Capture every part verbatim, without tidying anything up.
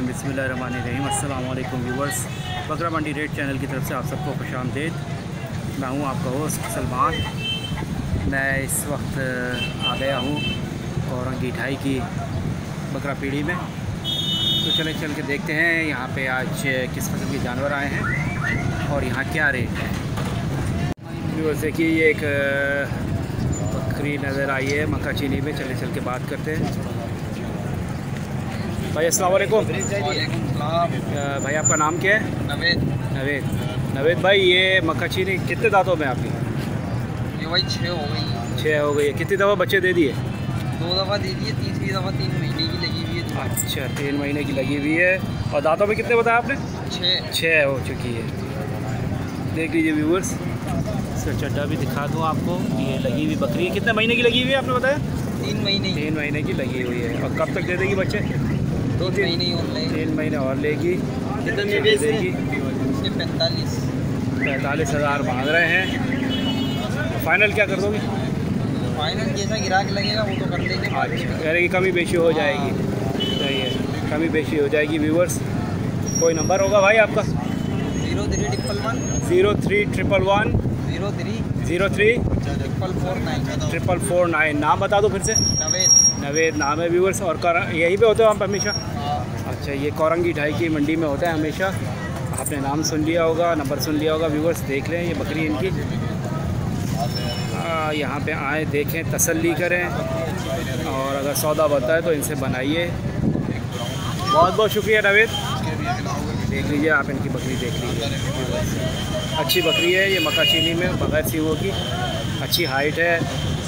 बिस्मिल्लाहिर्रहमानिर्रहीम। अस्सलाम वालेकुम व्यूवर्स, बकरा मंडी रेट चैनल की तरफ से आप सबको खुशामदीद। मैं हूं आपका होस्ट सलमान। मैं इस वक्त आ गया हूं औरंगी ढाई की बकरा पीढ़ी में। तो चले चल के देखते हैं यहाँ पे आज किस किस्म के जानवर आए हैं और यहाँ क्या रेट है। व्यूवर्स देखिए, ये एक बकरी नज़र आई है मक्का चीनी में। चले चल के बात करते हैं। भाई अस्सलाम वालेकुम। भाई आपका नाम क्या है? नवेद। नवेद नवेद भाई, ये मक्का चीनी कितने दांतों में आपकी? ये भाई छः हो गई। छः हो गई है। कितनी दफ़ा बच्चे दे दिए? दो दफ़ा दे दिए, तीसरी दफ़ा तीन महीने की लगी हुई है। अच्छा, तीन महीने की लगी हुई है। और दांतों में कितने बताया आपने? छः छः हो चुकी है। देख लीजिए व्यूवर्स, इसका चड्डा भी दिखा दूँ आपको। ये लगी हुई बकरी है। कितने महीने की लगी हुई है आपने बताया? तीन महीने तीन महीने की लगी हुई है। और कब तक दे देगी बच्चे? दो तीन महीने और लेगी। तीन महीने और लेगी। कितने दे देगी? इसके पैंतालीस पैंतालीस हज़ार मांग रहे हैं। फाइनल क्या कर दोगे? फाइनल जैसा गिराक लगेगा वो तो कर लेंगे। अच्छा, कह रहे कि कमी बेशी हो जाएगी। सही है, कमी बेशी हो जाएगी। व्यूवर्स, कोई नंबर होगा भाई आपका? Zero three triple one zero three triple one zero three zero three triple four nine triple four nine. नाम बता दो फिर से। नवेद। नवेद नाम है व्यूवर्स। और कर यहीं पे होते हो आप हमेशा? हाँ। अच्छा, ये औरंगी ढाई की मंडी में होता है हमेशा। आपने नाम सुन लिया होगा, नंबर सुन लिया होगा। व्यूवर्स देख लें, ये बकरी इनकी। आ, यहाँ पे आए, देखें, तसल्ली करें और अगर सौदा बनता है तो इनसे बनाइए। बहुत बहुत शुक्रिया नवेद। देख लीजिए आप, इनकी बकरी देख लीजिए। अच्छी बकरी है ये, मक्का चीनी में, बगैर सींगों की। अच्छी हाइट है।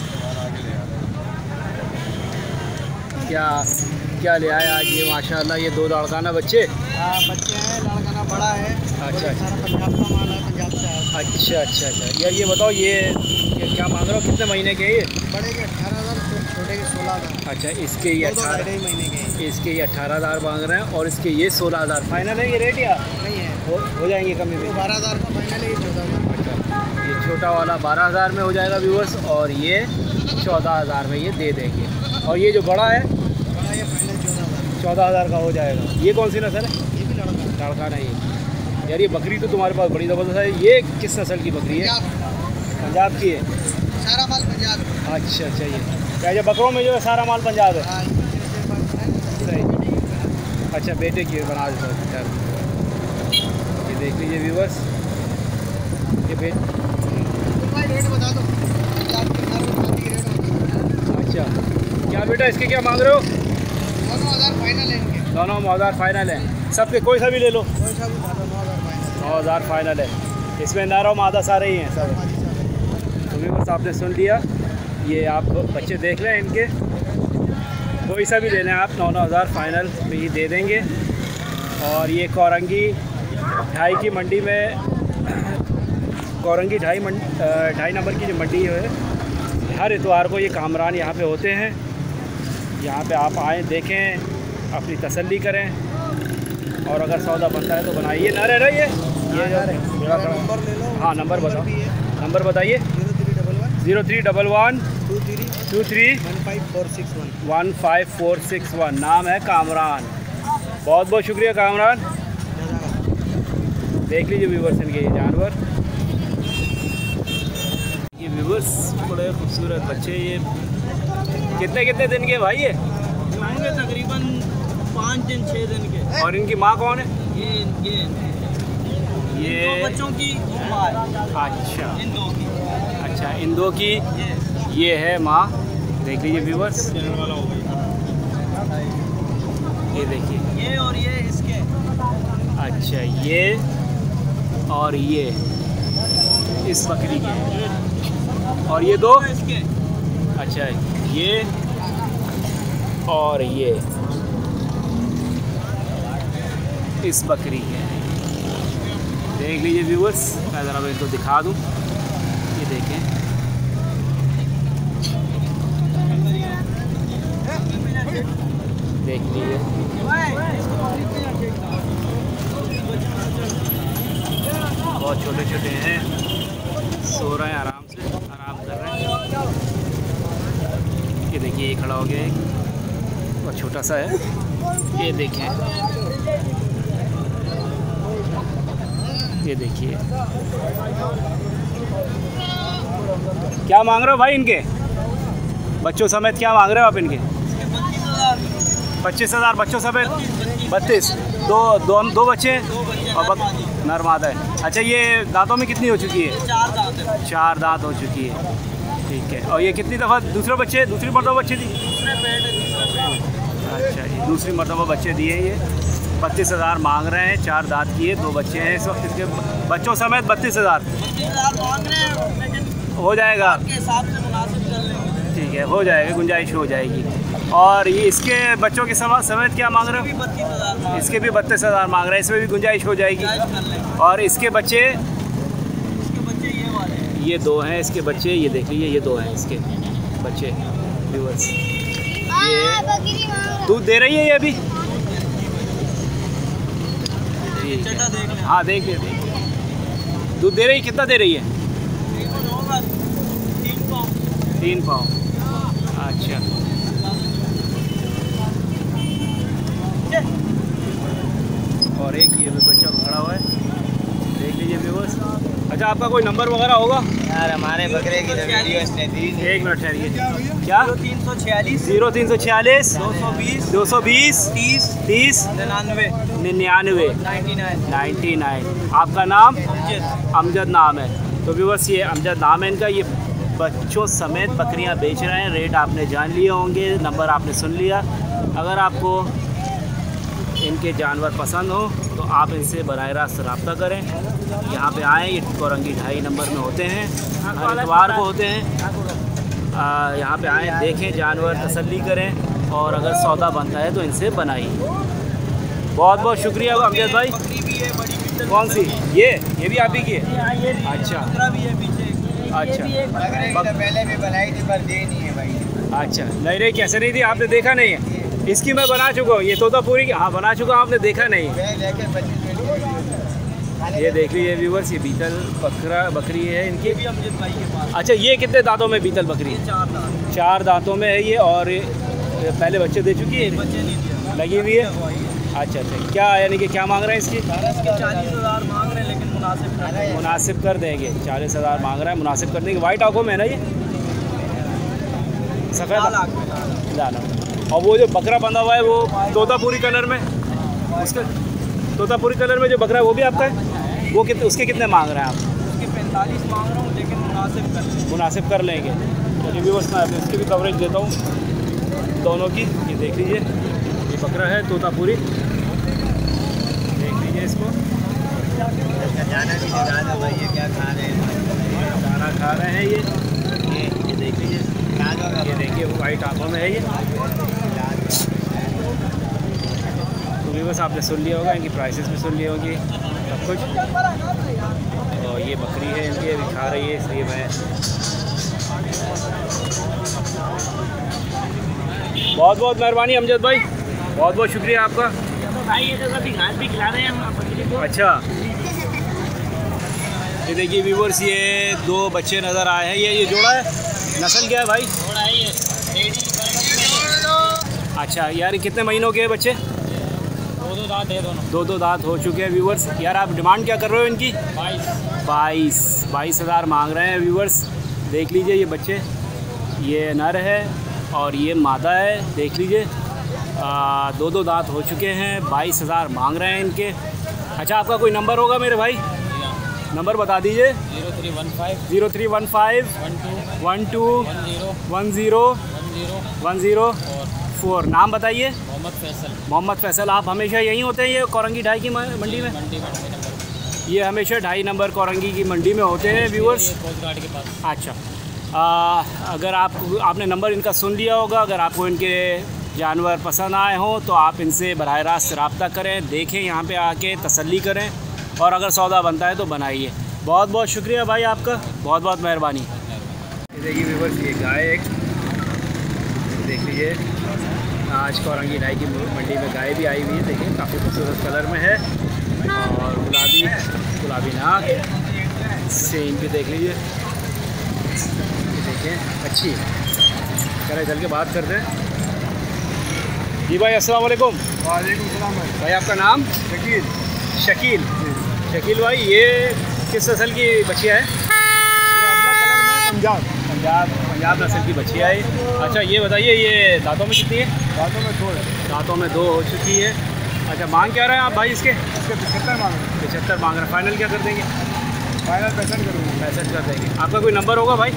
क्या क्या ले आए आज ये? माशाल्लाह, ये दो लड़काना बच्चे। हाँ, बच्चे हैं। लड़का बड़ा है। अच्छा अच्छा सारा पंजाब का माल है, पंजाब से आया। अच्छा अच्छा अच्छा यार, ये बताओ, ये, ये क्या मांग रहे हो? कितने महीने के हैं ये? बड़े के अठारह हज़ार, छोटे के सोलह हज़ार। अच्छा, इसके ये अठारह महीने के इसके ये अठारह हज़ार मांग रहे हैं और इसके ये सोलह हज़ार फाइनल है। ये रेट या नहीं है? हो, हो जाएंगे कमी में? बारह हज़ार का फाइनल है। चौदह हज़ार। अच्छा, ये छोटा वाला बारह हज़ार में हो जाएगा व्यूवर्स, और ये चौदह हज़ार में ये दे देंगे। और ये जो बड़ा है, बड़ा ये फाइनल चौदह हज़ार चौदह हज़ार का हो जाएगा। ये कौन सी नस्ल है? ये भी लड़का लड़का नहीं यार। ये बकरी तो तुम्हारे पास बड़ी ज़बरदस्त है। ये किस नस्ल की बकरी है? पंजाब की है। सारा माल पंजाब। अच्छा अच्छा, ये क्या ये बकरों में जो है सारा माल पंजाब है? हाँ, सही। अच्छा, बेटे की बना देता है। ये देख लीजिए व्यूवर्स, ये बेट रेट बता दो। अच्छा, क्या बेटा इसके क्या मांग रहे हो? नौ हज़ार फाइनल है इनके। दोनों नौ हज़ार फाइनल है सबके। कोई सा भी ले लो। कोई सा भी बता दो, नौ हज़ार फाइनल। नौ हज़ार फाइनल है। इसमें नर और मादा सारे ही हैं सब। तो व्यूवर्स, आपने सुन लिया। ये आप बच्चे देख लें इनके। कोई सा भी ले लें आप, नौ नौ हज़ार फाइनल में ही दे देंगे। और ये औरंगी ढाई की मंडी में, औरंगी ढाई ढाई नंबर की जो मंडी है, हर इतवार को ये कामरान यहाँ पे होते हैं। यहाँ पे आप आएँ, देखें, अपनी तसल्ली करें और अगर सौदा बनता है तो बनाइए। ना रह रही है ये नंबर ले लो। हाँ, नंबर बताओ। नंबर बताइए। Zero three double one zero three double one two three two three one five four six one one five four six one. नाम है कामरान। बहुत बहुत शुक्रिया कामरान। देख लीजिए व्यूवर्स इनके ये जानवर। ये व्यूवर्स बड़े खूबसूरत बच्चे। ये कितने कितने दिन के भाई? ये होंगे तकरीबन पाँच दिन छः दिन के। और इनकी माँ कौन है? ये ये ये दो बच्चों की माँ है। अच्छा इन दो की। अच्छा, इन दो की ये ये है माँ। देख लीजिए व्यूवर्स, ये देखिए। ये और ये इसके। अच्छा, ये और ये इस बकरी के, और ये दो इसके। अच्छा, ये और ये इस बकरी के। देख लीजिए व्यूवर्स, मैं ज़रा इनको दिखा दूँ। ये देखें, देख लीजिए। बहुत छोटे छोटे हैं, सो रहे हैं आराम से, आराम कर रहे हैं। ये देखिए, ये खड़ा हो गया एक और छोटा सा है। ये देखें, ये देखिए क्या मांग रहे हो भाई इनके बच्चों समेत, क्या मांग रहे हो आप इनके? पच्चीस हज़ार बच्चों समेत, बत्तीस। दो दो दो बच्चे और नर मादा है। अच्छा, ये दांतों में कितनी हो चुकी है? चार दांत है। चार दांत हो चुकी है, ठीक है। और ये कितनी दफ़ा दूसरे बच्चे दूसरी मरतबा बच्चे दी? अच्छा, ये दूसरी मरतबा बच्चे दिए। ये बत्तीस हज़ार मांग रहे हैं, चार दांत की है, दो बच्चे हैं इस वक्त इसके, बच्चों समेत बत्तीस हज़ार मांग रहे हैं, लेकिन हो जाएगा आपके हिसाब से मुनासिब कर लेंगे। ठीक है, हो जाएगा, गुंजाइश हो जाएगी। और ये इसके बच्चों के सम- समेत क्या मांग रहे हो? बत्तीस हज़ार इसके भी बत्तीस हज़ार मांग रहे हैं, इसमें भी गुंजाइश हो जाएगी। और इसके बच्चे, इसके बच्चे ये वाले हैं। ये दो हैं इसके बच्चे, ये देख लीजिए, ये दो हैं इसके बच्चे व्यूअर्स। ये दूध दे रही है ये अभी? चटा देख लें। हाँ देख लिया, देख लिया। दूध दे रही है, कितना दे रही है? होगा तीन पाँव। तीन पाँव। अच्छा, और एक ये भी बच्चा खड़ा हुआ है, देख लीजिए व्यूअर्स। अच्छा, आपका कोई नंबर वगैरह होगा? यार हमारे बकरे की तो वीडियो एक मिनट ठहरिए। क्या? तीन सौ छियालीस जीरो तीन सौ छियालीस दो सौ बीस दो सौ बीस तीस तीस निन्यानवे निन्यानवे नाइन्टी नाइन नाइन्टी नाइन। आपका नाम? अमजद। अमजद नाम है। तो व्यूअर्स, ये अमजद नाम है इनका। ये बच्चों समेत बकरियां बेच रहे हैं। रेट आपने जान लिए होंगे, नंबर आपने सुन लिया। अगर आपको इनके जानवर पसंद हो तो आप इनसे बराह रास्त रब्ता करें। यहाँ पे आएँ, ये कोरंगी ढाई नंबर में होते हैं, हर इतवार को होते हैं। आ, यहाँ पे आएँ, देखें जानवर, तसल्ली करें, और अगर सौदा बनता है तो इनसे बनाइए। बहुत बहुत शुक्रिया अमजद भाई। बकरी भी है बड़ी। कौन सी? ये ये भी आप ही की है? अच्छा बकरा भी है पीछे। अच्छा, पहले भी बनाई थी पर दे नहीं है भाई। अच्छा, नहीं नहीं, कैसे नहीं थी? आपने देखा नहीं है? इसकी मैं बना चुका हूँ, ये तोतापुरी की, हाँ बना चुका हूँ, आपने देखा नहीं। ये देख लीजिए व्यूअर्स, ये बीतल बकरा बकरी है इनकी। भी अमजद भाई के पास। अच्छा, ये कितने दांतों में बीतल बकरी है? चार दांत। चार दांतों में है ये, और ये पहले बच्चे दे चुकी है, बच्चे नहीं दिया। लगी हुई है। अच्छा अच्छा, क्या यानी कि क्या मांग रहे हैं इसकी? इसके चालीस हज़ार मांग रहे हैं, लेकिन मुनासिब कर रहे हैं। मुनासिब कर देंगे। चालीस हज़ार मांग रहा है, मुनासिब कर देंगे। वाइट आंखों में है ना ये? सफ़ेद लाल। और वो जो बकरा बंधा हुआ है वो तोतापुरी कलर में, उसके तोतापुरी कलर में जो बकरा है वो भी आपका है? वो कितने, उसके कितने मांग रहे हैं आप? उसके पैंतालीस मांग रहा हूँ, लेकिन मुनासिब कर लेंगे। मुनासिब कर लेंगे। चलिए व्यूअर्स, मैं इसकी भी कवरेज देता हूँ दोनों की। ये देख लीजिए, ये बकरा है तोतापुरी, देख लीजिए इसको। जाना भी ज़्यादा भाई, ये क्या खा रहे हैं? दाना खा रहे हैं ये ये ये देख लीजिए, ये देखिए वाइट आंखों में है ये। तो व्यूअर्स, आपने सुन लिया होगा, इनकी प्राइसेस भी सुन ली होगी, सब कुछ। और ये बकरी है इनकी, अभी खा रही है, इसलिए मैं बहुत बहुत मेहरबानी अमजद भाई, बहुत बहुत शुक्रिया आपका। भाई ये तो कभी घास भी खिला रहे हैं हम बकरी को। अच्छा, ये देखिए व्यूअर्स, ये दो बच्चे नज़र आए हैं। ये ये जोड़ा है, नस्ल क्या है भाई? थोड़ा है ये रेडी। अच्छा यार, कितने महीनों के हैं बच्चे? दो दो दांत है दोनों। दो दो दांत हो चुके हैं व्यूअर्स। यार आप डिमांड क्या कर रहे हो इनकी? बाईस बाईस बाईस हज़ार मांग रहे हैं व्यूअर्स। देख लीजिए, ये बच्चे, ये नर है और ये मादा है, देख लीजिए। आ, दो दो दांत हो चुके हैं, बाईस हज़ार मांग रहे हैं इनके। अच्छा, आपका कोई नंबर होगा मेरे भाई? नंबर बता दीजिए। Zero three one five zero three one five one two one two one zero one zero one zero one zero और फोर। नाम बताइए। मोहम्मद फैसल। मोहम्मद फैसल। आप हमेशा यहीं होते हैं ये कोरंगी ढाई की मंडी में? मंडी में ये हमेशा ढाई नंबर कोरंगी की मंडी में होते हैं व्यूअर्स। कोस्ट गार्ड के पास। अच्छा, आ, अगर आप आपने नंबर इनका सुन लिया होगा, अगर आपको इनके जानवर पसंद आए हों तो आप इनसे बराह रास्त रब्ता करें, देखें, यहाँ पे आके तसल्ली करें, और अगर सौदा बनता है तो बनाइए। बहुत बहुत शुक्रिया भाई आपका, बहुत बहुत मेहरबानी। ये देखिए व्यूअर्स, ये गाय एक देख लीजिए, आज कोरंगी ढाई की मंडी में गाय भी आई हुई है। देखिए काफ़ी खूबसूरत कलर में है, और गुलाबी गुलाबी नाक, सेम भी देख लीजिए, देखिए अच्छी है। चले चल के बात करते हैं। जी भाई, अस्सलाम वालेकुम। वालेकुम सलाम भाई। भाई आपका नाम? शकील। शकील। शकील भाई ये किस नस्ल की बच्चियाँ है? पंजाब पंजाब पंजाब नस्ल की बच्चियाँ है। अच्छा ये बताइए ये दांतों में कितनी है? दांतों में दो है। दांतों में दो हो चुकी है। अच्छा मांग क्या रहे हैं आप भाई इसके? इसके पचहत्तर मांग रहे हैं। पचहत्तर मांग रहे हैं। फाइनल क्या कर देंगे? फाइनल पैंसठ करूँगा। पैंसठ कर देंगे। आपका कोई नंबर होगा भाई?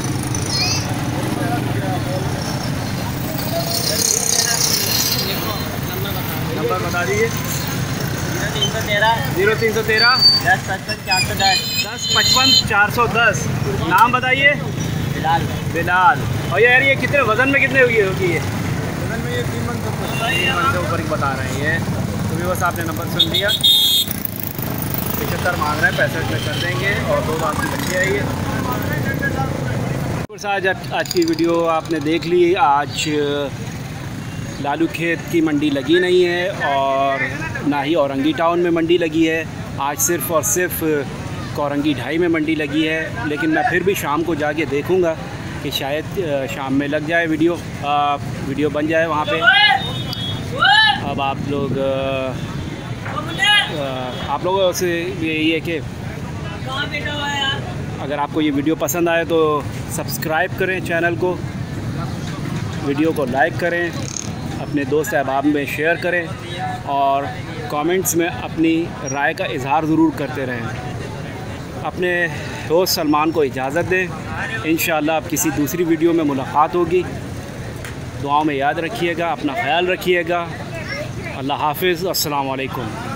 नंबर बता दीजिए। तीन सौ तेरह जीरो तीन सौ तेरह दस पचपन चार सौ दस दस पचपन चार सौ दस। नाम बताइए। फिलहाल बिलाल। और यार ये कितने वज़न में कितने हुई होगी ये? वजन में ये तीन मन तक तीन मन से ऊपर ही बता रहे हैं ये। तो भी बस आपने नंबर सुन लिया। पचहत्तर मांग रहे हैं, पैंसठ में कर देंगे। और दो दांत की बच्ची आई है। आज आज की वीडियो आपने देख ली। आज लालू खेत की मंडी लगी नहीं है और ना ही औरंगी टाउन में मंडी लगी है। आज सिर्फ़ और सिर्फ कोरंगी ढाई में मंडी लगी है। लेकिन मैं फिर भी शाम को जाके देखूंगा कि शायद शाम में लग जाए वीडियो आ, वीडियो बन जाए वहाँ पे। अब आप लोग आ, आप लोगों से यही है कि अगर आपको ये वीडियो पसंद आए तो सब्सक्राइब करें चैनल को, वीडियो को लाइक करें, अपने दोस्त अहबाब में शेयर करें और कमेंट्स में अपनी राय का इजहार ज़रूर करते रहें। अपने दोस्त सलमान को इजाज़त दें। इंशाअल्लाह अब किसी दूसरी वीडियो में मुलाकात होगी। दुआओं में याद रखिएगा, अपना ख्याल रखिएगा। अल्लाह हाफ़िज़। अस्सलाम वालेकुम।